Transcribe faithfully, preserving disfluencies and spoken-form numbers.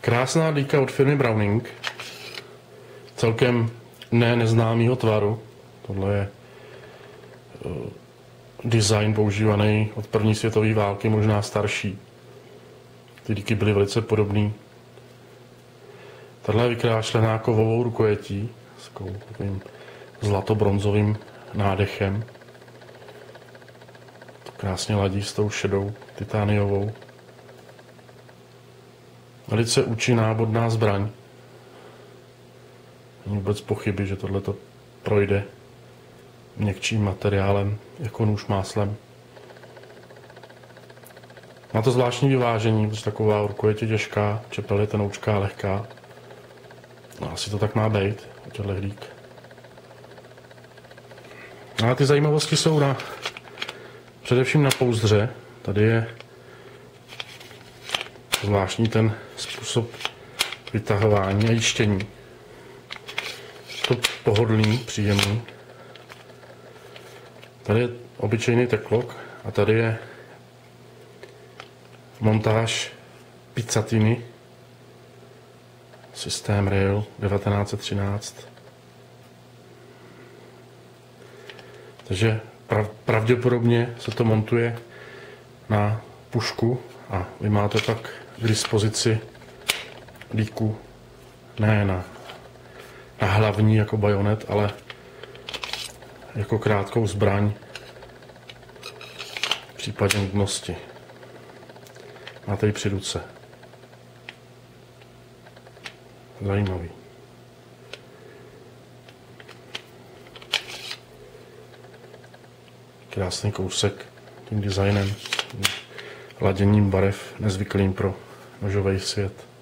Krásná dýka od firmy Browning. Celkem ne neznámýho tvaru. Tohle je uh, design používaný od první světové války, možná starší. Ty dýky byly velice podobný. Tahle je vykrášlená kovovou rukojetí s takovým zlatobronzovým nádechem. To krásně ladí s tou šedou titániovou. Velice účinná bodná zbraň. Není vůbec pochyby, že tohleto projde měkčím materiálem, jako nůž máslem. Má to zvláštní vyvážení, protože taková rukojeť je těžká, čepel je tenoučká, lehká. No, asi to tak má být u těchto dýk. Ale ty zajímavosti jsou na, především na pouzdře. Tady je zvláštní ten způsob vytahování a jištění. To pohodlný, příjemný. Tady je obyčejný teklok a tady je montáž Pizzatini, systém Rail devatenáct set třináct. Takže prav, pravděpodobně se to montuje na pušku a vy máte pak k dispozici dýku ne na, na hlavní jako bajonet, ale jako krátkou zbraň v případě nutnosti. Máte ji při ruce. Zajímavý. Krásný kousek tím designem, laděním barev nezvyklým pro nožový svět.